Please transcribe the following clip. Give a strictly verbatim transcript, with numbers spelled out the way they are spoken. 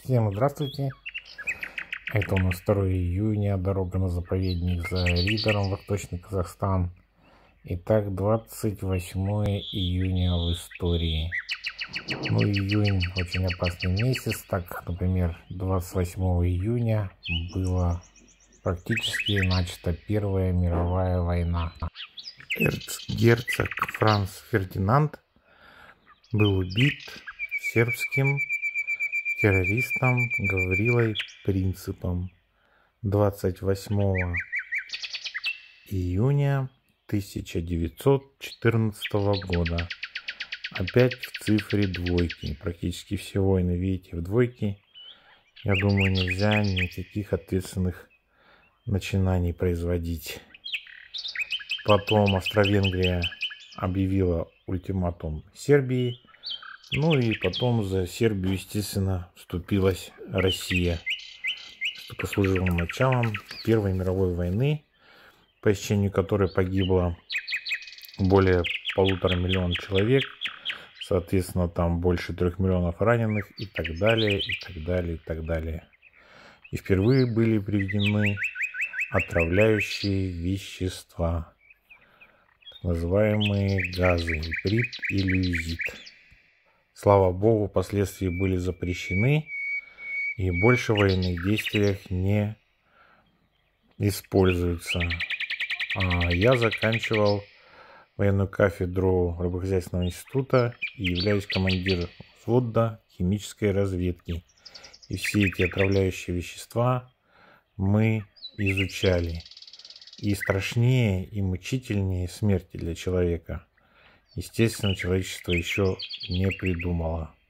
Всем здравствуйте! Это у нас второе июня, дорога на заповедник за Ридером, Восточный Казахстан. Итак, двадцать восьмое июня в истории. Ну, июнь очень опасный месяц, так как, например, двадцать восьмого июня была практически начата Первая мировая война. Эрцгерцог Франц Фердинанд был убит сербским террористом Гаврилой Принципом двадцать восьмого июня тысяча девятьсот четырнадцатого года. Опять в цифре двойки. Практически все войны, видите, в двойке. Я думаю, нельзя никаких ответственных начинаний производить. Потом Австро-Венгрия объявила ультиматум Сербии. Ну и потом за Сербию, естественно, вступилась Россия, что послужило началом Первой мировой войны, по истечению которой погибло более полутора миллионов человек, соответственно, там больше трех миллионов раненых и так далее, и так далее, и так далее. И впервые были приведены отравляющие вещества, так называемые газы, иприт и люизит. Слава богу, впоследствии были запрещены и больше в военных действиях не используются. А я заканчивал военную кафедру рыбохозяйственного института и являюсь командиром взвода химической разведки. И все эти отравляющие вещества мы изучали. И страшнее и мучительнее смерти для человека, естественно, человечество еще не придумало.